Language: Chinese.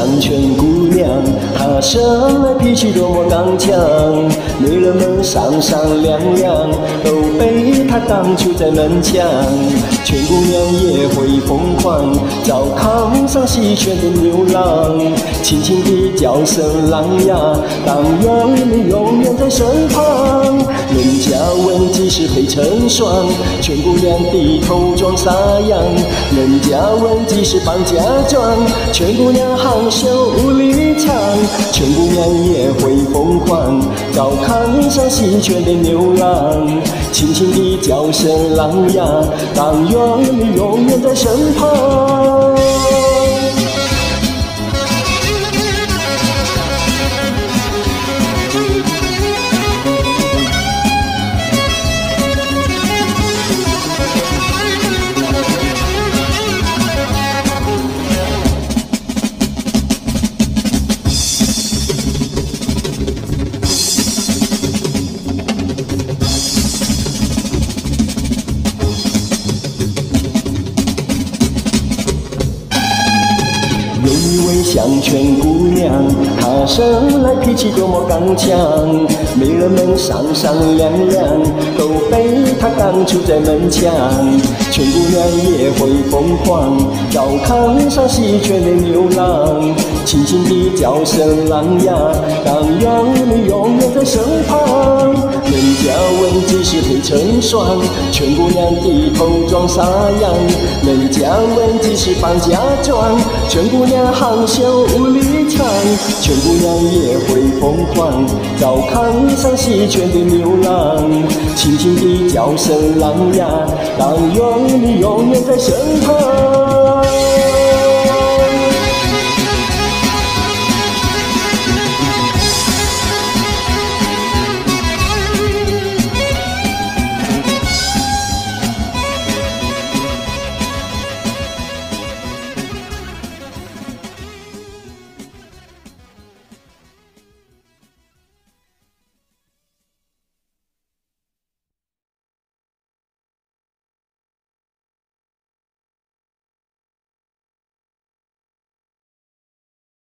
相劝姑娘，她生来脾气多么刚强，女人们商商量量，都被她挡住在门墙。劝姑娘也会疯狂，照炕上戏谑的牛郎，轻轻地叫声郎呀，但愿你永远在身旁。人家问几时配成双，劝姑娘低头装傻样。人家问几时绑嫁妆，劝姑娘含羞无力唱。劝姑娘也会疯狂，照炕上戏谑的牛郎，轻轻地叫声郎呀，但愿你永远在身旁。有一位相劝姑娘，她生来脾气多么刚强，美人们商商量量，都被她赶出在门墙。劝姑娘也会疯狂，照炕上戏谑的牛郎，轻轻地叫声郎呀，但愿你永远在身旁。人家问几时配成双，劝姑娘低头装傻样。人家问几时绑嫁妆，劝姑娘含羞无力唱。劝姑娘也会疯狂，照炕上戏谑的牛郎，轻轻地叫声郎呀，但愿你永远在身旁。